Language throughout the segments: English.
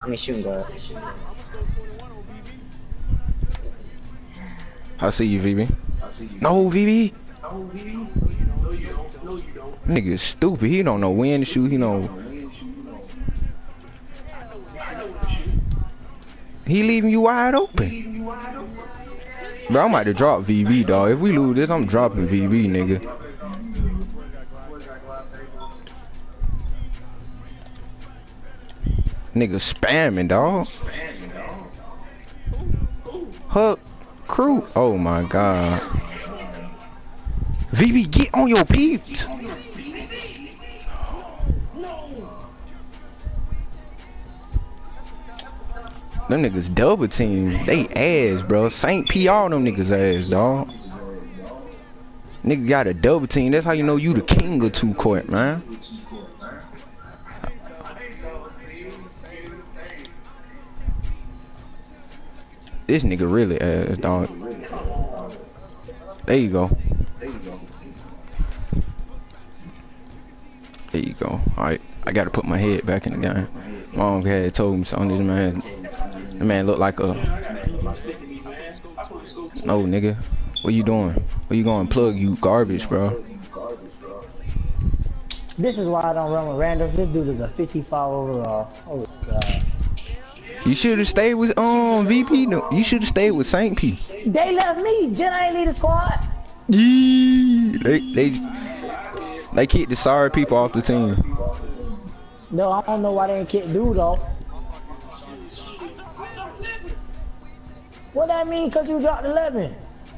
I mean, shooting guards. I see you, VB. No, VB. Nigga stupid. He don't know when to shoot. He leaving you wide open. Bro, I'm about to drop VB, dog. If we lose this, I'm dropping VB, nigga. Nigga spamming, dog. Huck, crew. Oh my god. VB, get on your peeps. Them niggas double team. They ass, bro. St. P all them niggas ass, dog. Nigga got a double team. That's how you know you the king of two court, man. This nigga really ass, dog. There you go. There you go. Alright, I gotta put my head back in the game. Mom had told me something. This man look like a... No, nigga. What you doing? Where you going? Plug, you garbage, bro. This is why I don't run with random. This dude is a 55 overall. Oh god. You should have stayed with VP. No, you should have stayed with St. P. They left me. Jen ain't lead the squad. Yee. They kicked the sorry people off the team. No, I don't know why they ain't kick dude though. What that mean? Cause you dropped 11.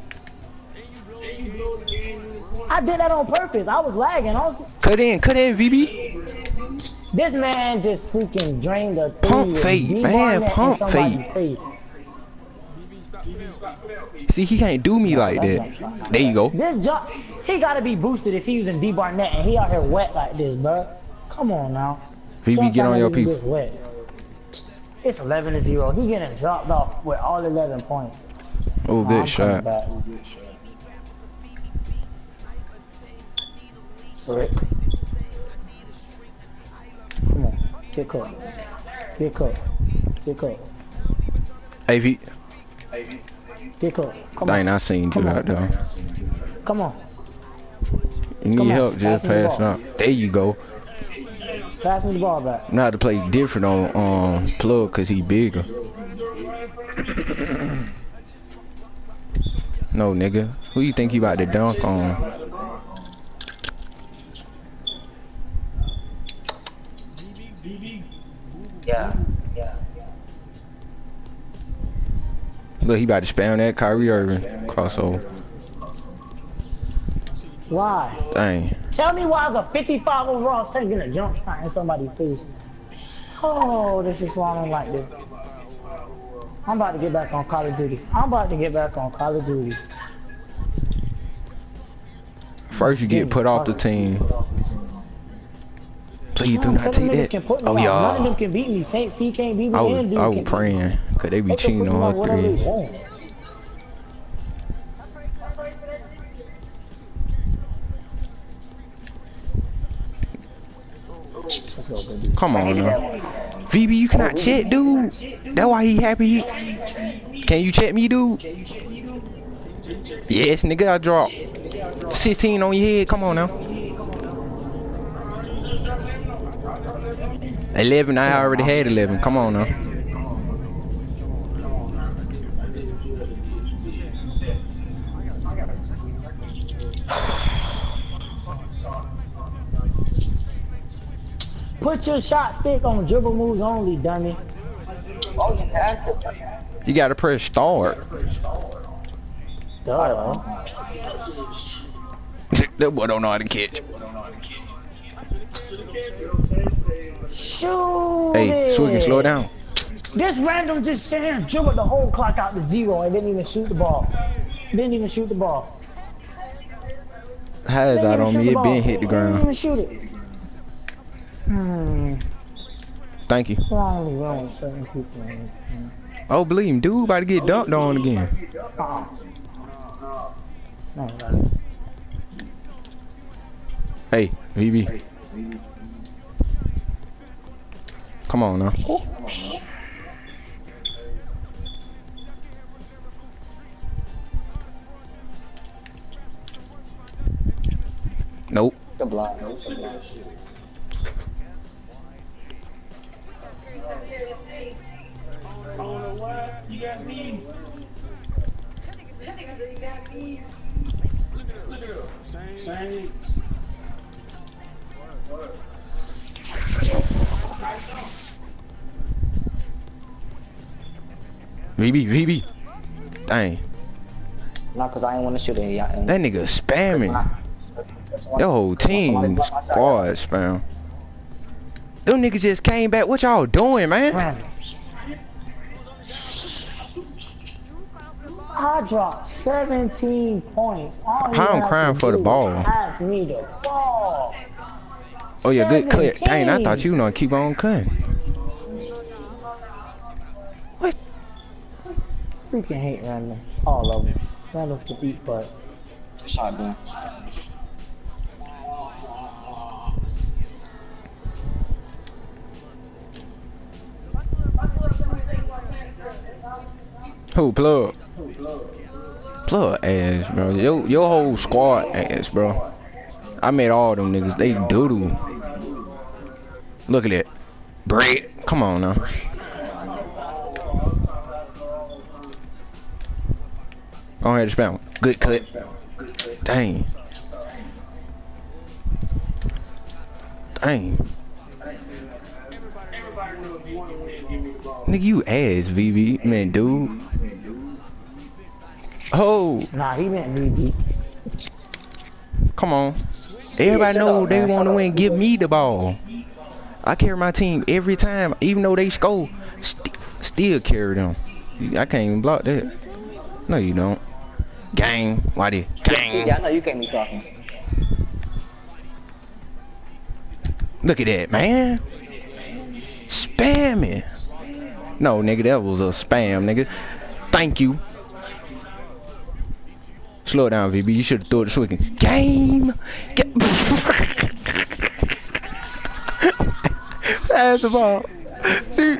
I did that on purpose. I was lagging. Cut in, VB. This man just freaking drained the pump fake, man, pump fake. See, he can't do me like that. There you go. This job, he gotta be boosted if he using D Barnett and he out here wet like this, bro. Come on now. VB, get on your people. Wet. It's 11-0. He getting dropped off with all 11 points. Oh, good shot. Right. Come on, get caught. Get caught. Get caught. AV. Get caught. Come on. I seen you out there. Come on. You need help, just pass it out. There you go. Pass me the ball back. Now to play different on Plug cause he bigger. No, nigga. Who you think he about to dunk on? Yeah. Look, he about to spam that Kyrie Irving crossover. Why? Dang. Tell me why is a 55 overall taking a jump shot in somebody's face? Oh, this is why I don't like this. I'm about to get back on Call of Duty. First you get put off the team. Please do not take that. Oh, yeah. None of them can beat me. Saints P can't beat me. I was praying. Cause they be cheating on her three. Come on now. VB, you cannot check, dude. That's why he happy. Can you check me, dude? Yes, nigga, I dropped 16 on your head. Come on now. 11, I already had 11. Come on now. Put your shot stick on dribble moves only, dummy. You gotta press start. Duh. That boy don't know how to catch. Shoot. Hey, Swiggy, slow down. This random just saying dribbled the whole clock out to 0 and didn't even shoot the ball. Has out on me, it been hit the ground. Didn't even shoot it. Thank you. So I only run with certain people. Oh, believe him, dude about to get dunked on again. No. Hey, VB. Come on now. Nope. Good block. VB. Dang. Not cause I ain't want to shoot it. That nigga spamming. Your whole team squad spam. Them niggas just came back. What y'all doing, man? I dropped 17 points. I'm crying for the ball. Pass me the ball. Oh yeah, good clip. Dang, I thought you were gonna keep on cutting. What? Freaking hate Randall. All of them. Randall's the beat, but shotgun. Who, Plug? Plug ass, bro. Your whole squad ass, bro. I made all them niggas. They doodle. Look at that. Bread. Come on now. Go ahead and spam. Good cut. Dang. Dang. Nigga, you ass, VV. Man, dude. Oh. Nah, he meant VV. Come on. Everybody know they want to win. Give me the ball. I carry my team every time. Even though they score, still carry them. I can't even block that. No, you don't. Gang. Why did? Gang. CJ, I know you can't be talking. Look at that, man. Spamming. No, nigga, that was a spam, nigga. Thank you. Slow it down, VB. You should have thrown it so we can game. Pass the ball. See.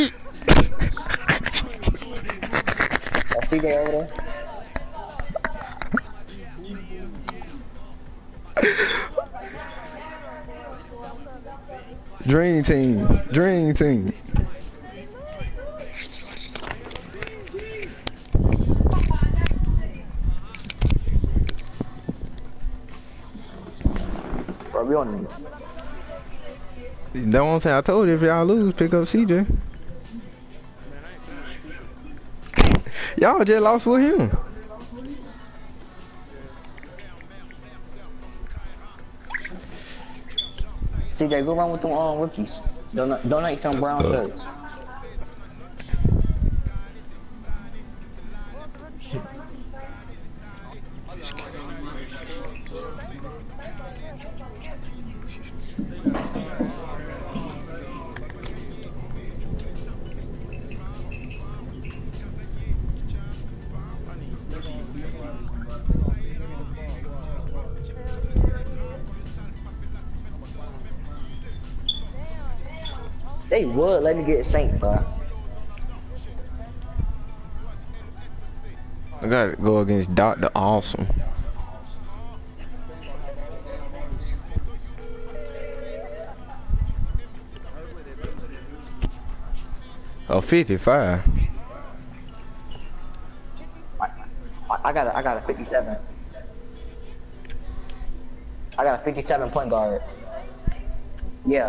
I see that over there. Dream team. Bro, we on. That's what I'm saying. I told you if y'all lose, pick up CJ. Y'all just lost with him. CJ, go run with them rookies. Donate some brown shirts. They would let me get Saint, bro. I gotta go against Dr. Awesome. Oh, 55. I got a 57. I got a 57 point guard. Yeah.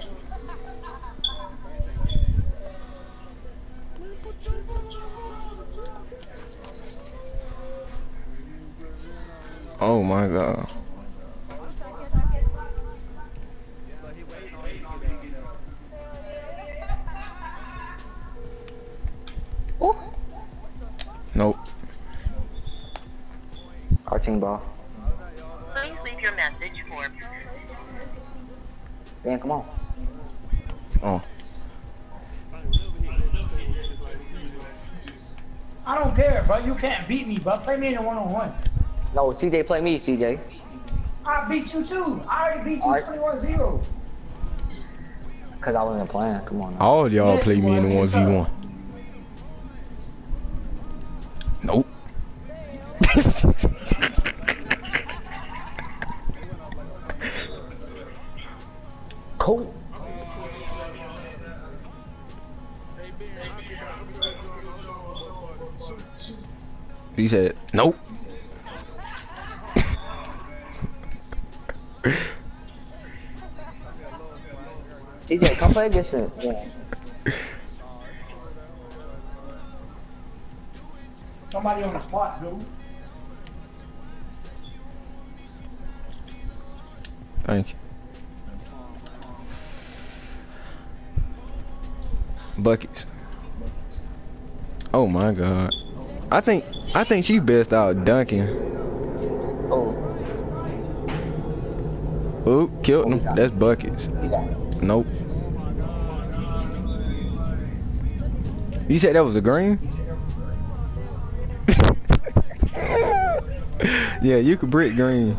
Oh my god. Ooh. Nope. Cartoon ball. Please leave your message for. Dan, come on. Oh. I don't care, bro. You can't beat me, bro. Play me in a one-on-one. No, CJ, play me, CJ. I beat you too. I already beat you 21-0. Cause I wasn't playing. Come on. Now. All y'all Yes, play me in the boy, 1v1. Nope. He said, nope. TJ, come play against him. Yeah. Somebody on the spot, dude. Thank you. Buckets. Oh my God. I think she best out dunking. Oh, Ooh, killed him. That's buckets. you got it. Nope. You said that was a green? Yeah, you could brick green.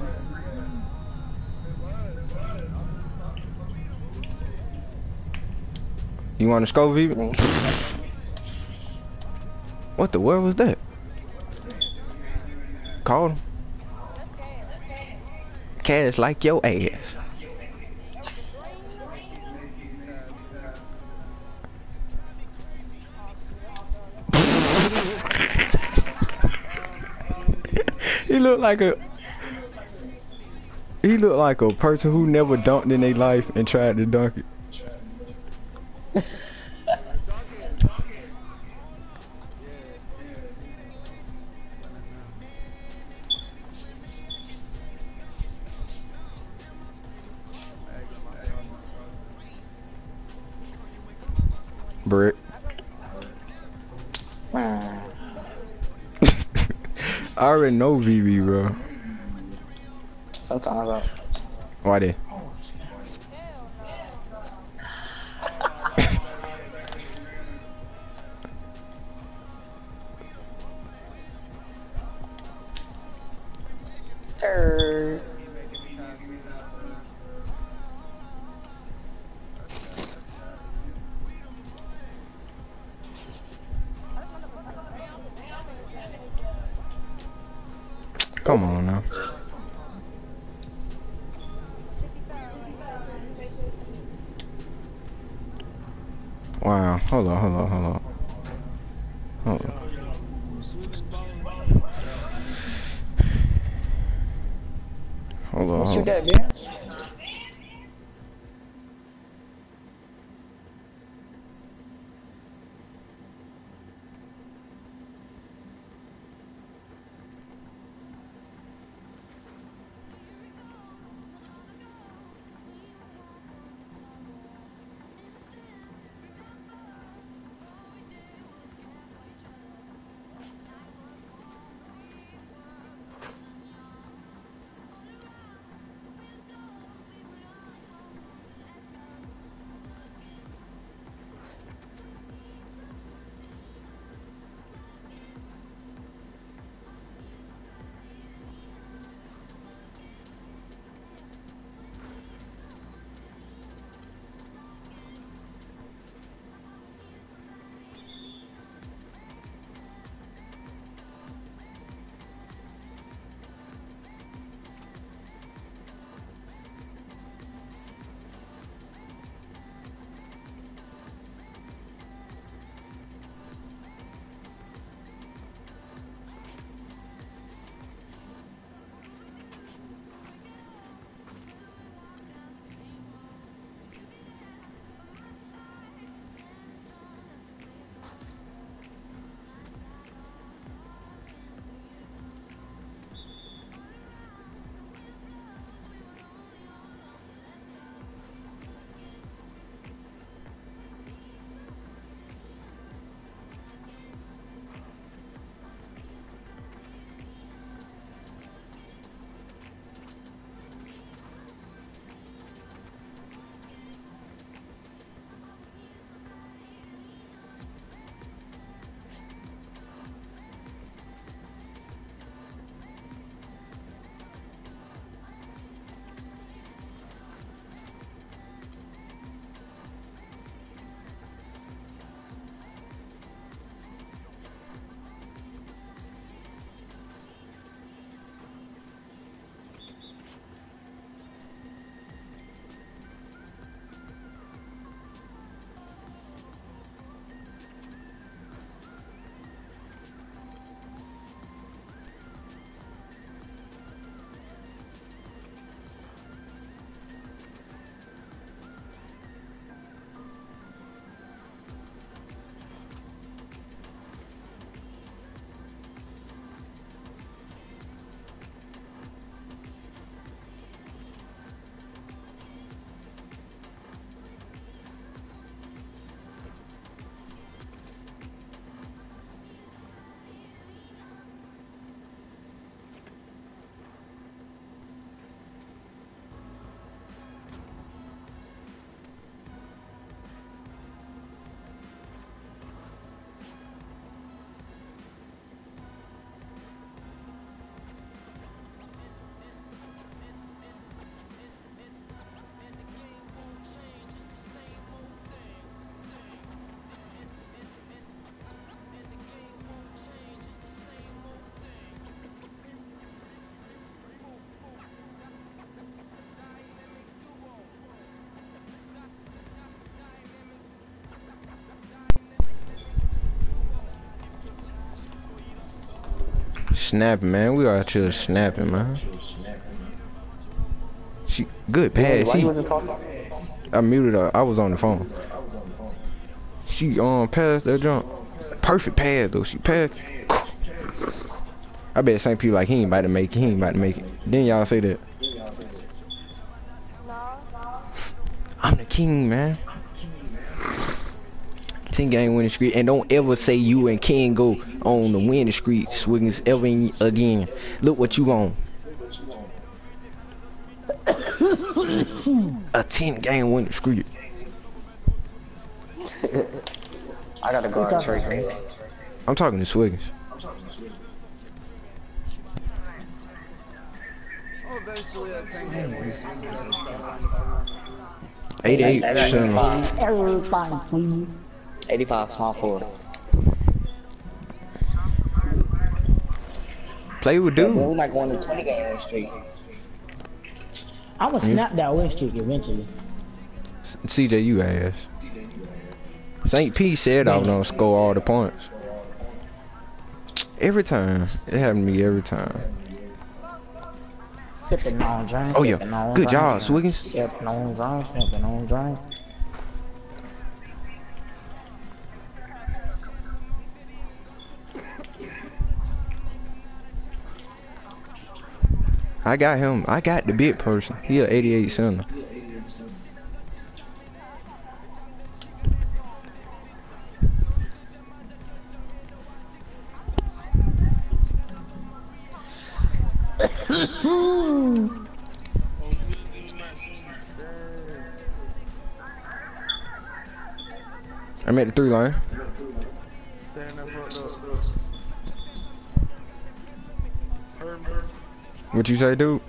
You want to score, Viva? What the world was that? Called him. Cash like your ass. He looked like a person who never dunked in their life and tried to dunk it. Brick. Man. I already know VB, bro. Sometimes I... Why they? Come on now. Wow. Hold on. Hold on. Shoot that, man. Snapping, man. We out here snapping, man. She good pass. Why you wasn't talking? I muted her. I was on the phone. She passed that jump. Perfect pass though. She passed. I bet St. Peter like he ain't about to make it. He ain't about to make it. Then y'all say that. I'm the king, man. 10-game winning streak, and don't ever say you and Ken go on the winning streak, Swiggins, ever again. Look what you on. A 10-game winning streak. I gotta go out Trey. I'm talking to Swiggins. $88. 85 small forward. Play with We're dude. like going to 20-game win streak. I'ma snap that win streak eventually. CJ, you ass. St. P said I was gonna score all the points. Every time. It happened to me every time. Sipping on drink. Oh yeah. Good job, drink, Swiggins. Sipping on drink. Sipping on drink. I got him. I got the big person. He a 88 center. I'm at the 3 line. What you say, dude?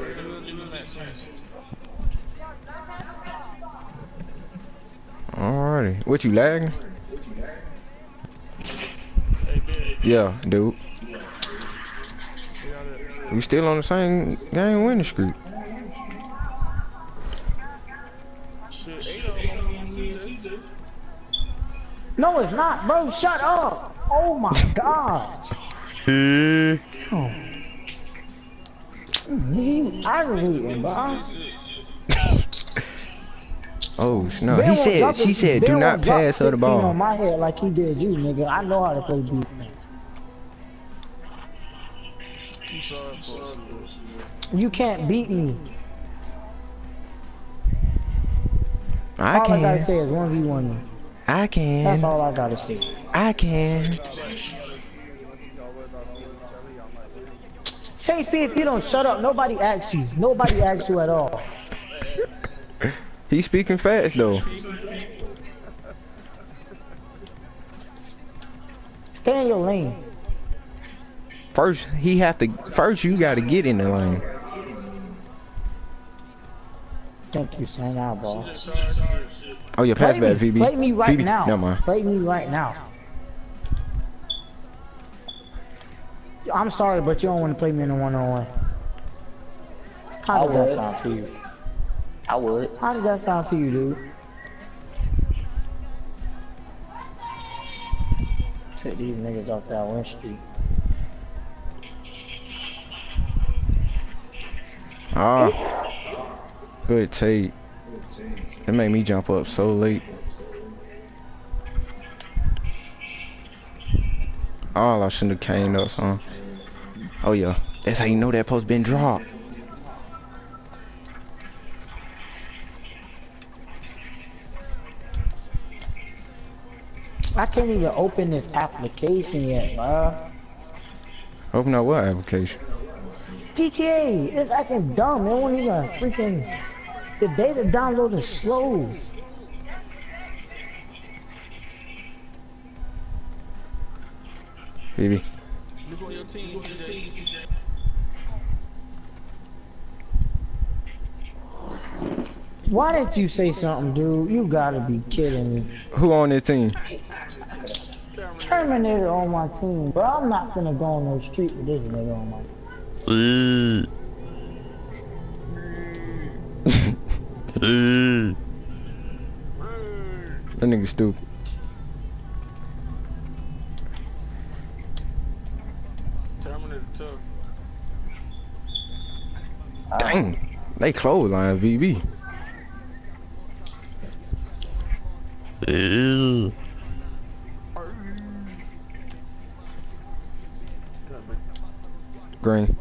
Alrighty. What you lagging? Yeah, dude. We still on the same game winning streak. No, it's not, bro. Shut up. Oh my god. Oh. You aggravating, bro. Oh no, he said. She said, "Do not pass her the ball." On my head like he did you, nigga. I know how to play defense. You can't beat me. I all can. I gotta say is 1v1. I can. That's all I gotta say. I can. Shakespeare, if you don't shut up, nobody asks you. Nobody asks you at all. He's speaking fast though. Stay in your lane. First, you gotta get in the lane. Thank you, son. Now, ball. Oh, your pass back, VB. Play me right VB. now. Never mind. Play me right now. I'm sorry, but you don't want to play me in a one-on-one. How does that sound to you? I would. How does that sound to you, dude? Take these niggas off that win streak. Ah. Good take. It made me jump up so late. Oh, I shouldn't have came up, son. Oh yeah, that's how you know that post been dropped. I can't even open this application yet, bro. Open up what application? GTA, it's acting dumb. It won't even freaking. The data download is slow. Baby. Why didn't you say something, dude? You gotta be kidding me. Who on that team? Terminator on my team, bro. I'm not gonna go on no street with this nigga on my That nigga stupid. Dang, they clothesline VB. Ew. Green.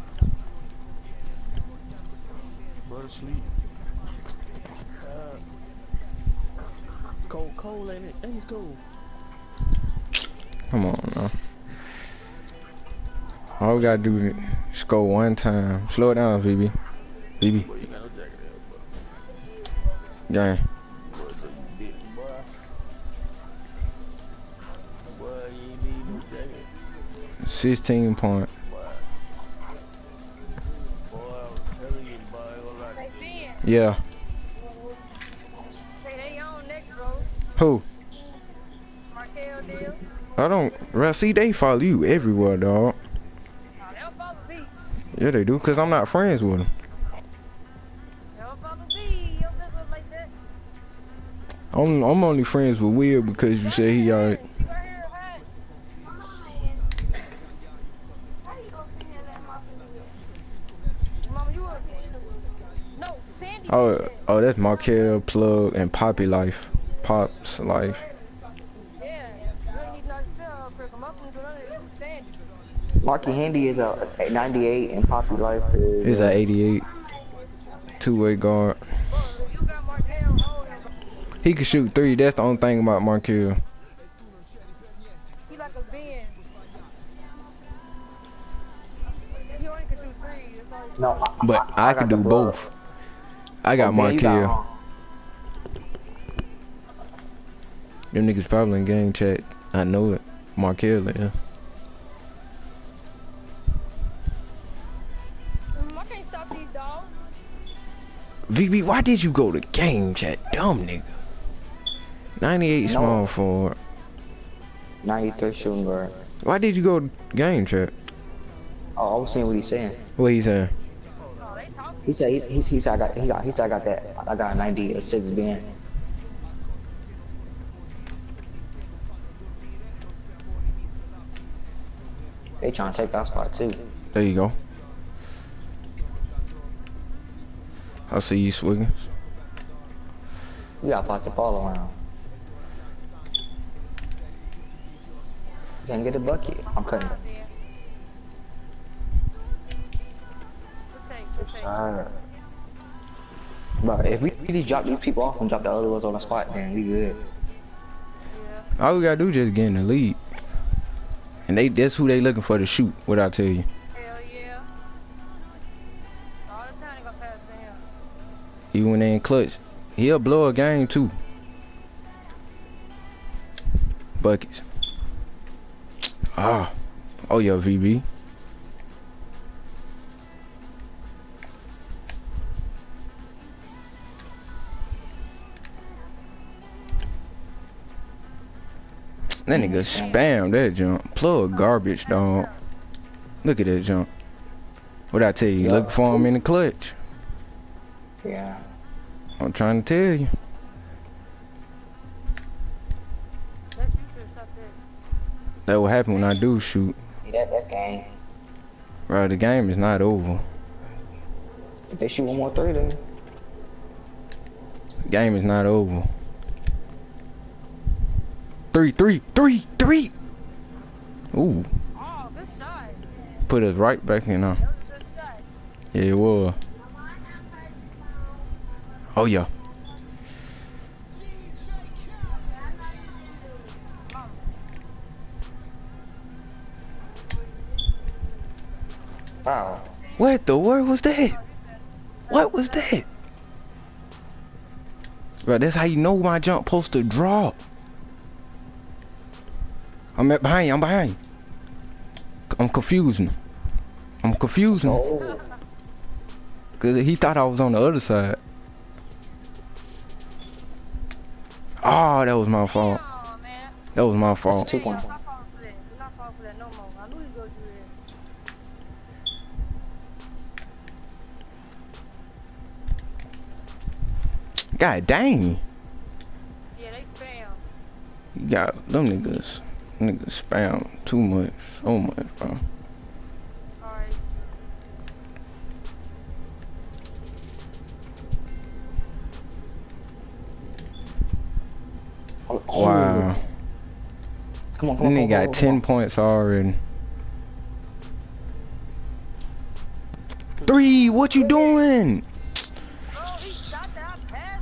Cold ain't it? Ain't cold. Come on now. All we gotta do is score one time. Slow it down, VB. VB. Boy, you got no jacket there, Gang. boy. Boy, you ain't need no jacket. 16 point. Boy, I was telling you, boy, all right. Yeah. Say they on next, bro. Who? Markel deal. I don't. Well, see, they follow you everywhere, dog. Nah, they don't follow me. Yeah, they do, cause I'm not friends with them. They don't follow me. You don't look like that. I'm only friends with Will because you say he alright. She right here, hi. Mama, you up? No, Sandy. Oh, that's Markel, Plug, and Poppy Life. Pop's Life. Yeah. You ain't need nothing to sell, Chris. I'm up and you Sandy. Marky Handy is a 98 and Poppy Life is He's at 88. Two-way guard. Bro, if you got Markel, hold him. He can shoot three. That's the only thing about Markel. He like a Ben. He only can shoot three. That's all he no. But I got can the do Plug. both. I got Man, you Markel. Them niggas probably in game chat. I know it. Markel, yeah. I can't stop these dogs. VB, why did you go to game chat? Dumb nigga. 98 small forward. 93 shooting guard. Why did you go to game chat? Oh, I was saying what he's saying. What he saying? Oh, they talking. He said he said I got that. I got a 96 band. They trying to take that spot too. There you go. I see you, Swiggins. You gotta block the ball around. You can't get a bucket. I'm cutting. Good take, good take. Alright. But if we just drop these people off and drop the other ones on the spot, then we good. Yeah. All we gotta do is just get in the lead. And that's who they looking for to shoot, what I tell you. Hell yeah. All the time they gonna pass to him. Even when they in clutch. He'll blow a game too. Buckets. Ah. Oh yeah, VB. That nigga spam that jump. Plug garbage, dog. Look at that jump. What I tell you? Look for him in the clutch. Yeah. I'm trying to tell you. That's you should stop there. That will happen when I do shoot. Yeah, that's game. Bro, the game is not over. If they shoot one more three, then The game is not over. Three. Ooh. Oh, good shot. Put us right back in there. That was a good shot. Yeah, it was. Oh yeah. wow. What the word was that? What was that? Bro, that's how you know my jump supposed to drop. I'm behind you. I'm confusing him. Oh, Cause he thought I was on the other side. Oh, that was my fault. Oh, man. That was my fault. That's 2 points. I'm not falling for that. I'm not falling for that no more. I knew he was going to do that. God dang. Yeah, they spam. You got them niggas spam too much, so much, bro. Oh, Wow. Come on, come on. Then he come got on, 10 points already. 3, what you doing? Oh, he shot that pass.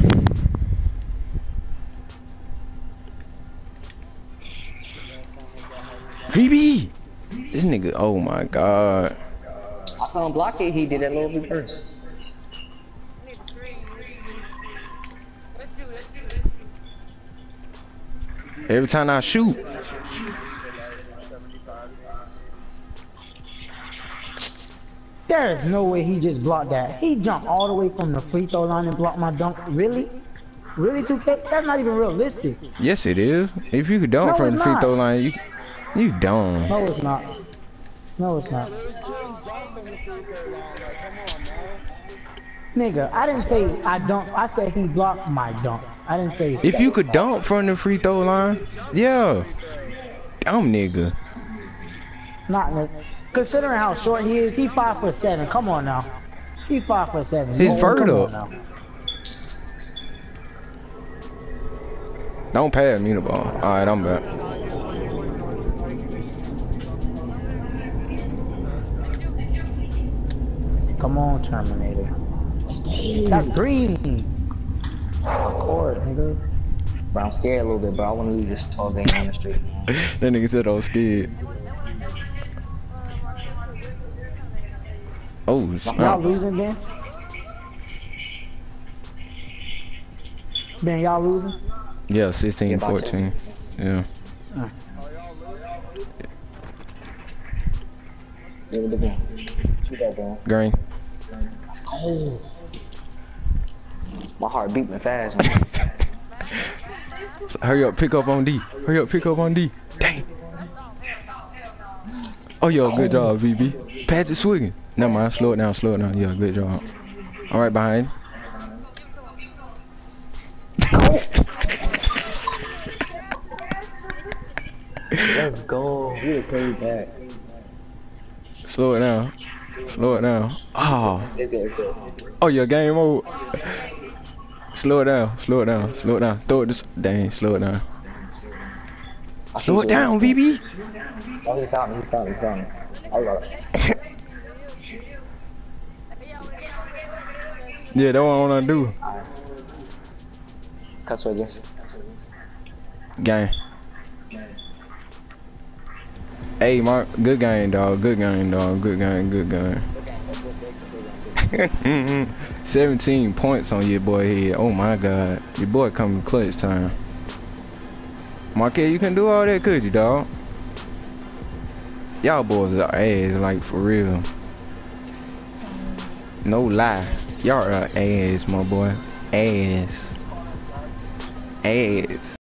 VB! This nigga, oh my god. I saw him block it. He did that little reverse. Need a 3. Let's shoot. Every time I shoot. There is no way he just blocked that. He jumped all the way from the free throw line and blocked my dunk. Really? Really, 2K? That's not even realistic. Yes, it is. If you could dunk No, from it's the free not. throw line, you dumb. No, it's not. No, it's not. Nigga, I didn't say I dunk. I said he blocked my dunk. I didn't say. If you could dunk from the free throw line, yeah. Dumb nigga. Not considering how short he is. He 5'7". Come on now. He 5'7". His Come vert on up. now. Don't pass me the ball. Alright, I'm back. Come on, Terminator. That's green. Court, nigga. Bro, I'm scared a little bit, bro. I want to lose this 12 game on the street. That nigga said I was scared. Oh, Y'all snap. losing, Ben? Ben, y'all losing? Yeah, 16, Yeah, about 14. Yeah. Give it again. Shoot that gun. Green. Let's go. My heart beating fast, man. Hurry up, pick up on D. Hurry up, pick up on D. Dang. Oh, yo, good job, VB. Pass it swinging. Never mind, slow it down, slow it down. Yeah, good job. All right, behind. Let's go. We done came back. Slow it down. Slow it down. Oh. Let's go, let's go. Oh, yeah, game over. Slow it down, slow it down, slow it down. Throw it this. Dang, slow it down. Slow it down, VB. Oh, he found me, he found me, he found me. I got it. Yeah, that's what I wanna do. Cut switches. Game. Hey, Mark, good game, dog. Good game, dog. Good game, good game. 17 points on your boy here. Oh my God, your boy coming clutch time. Marquette, you can do all that, could you, dog? Y'all boys are ass, like for real. No lie, y'all are ass, my boy. Ass. Ass.